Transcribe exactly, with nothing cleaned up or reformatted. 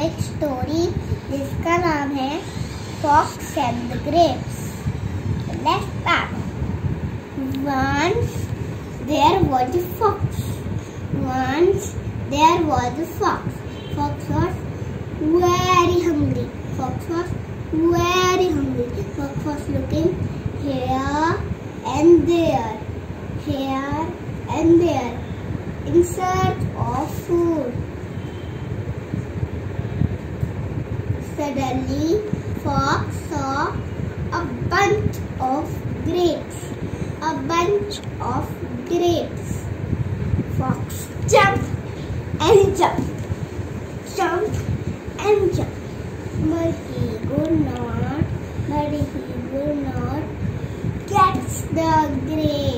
एक स्टोरी जिसका नाम है fox and the grapes. Let's start. Once there was a fox. Once there was a fox. Fox was very hungry. Fox was very hungry. Fox was looking here and there, here and there, in search of food. Suddenly, Fox saw a bunch of grapes. A bunch of grapes. Fox jumped and jumped, jumped and jumped, but he could not, but he could not catch the grapes.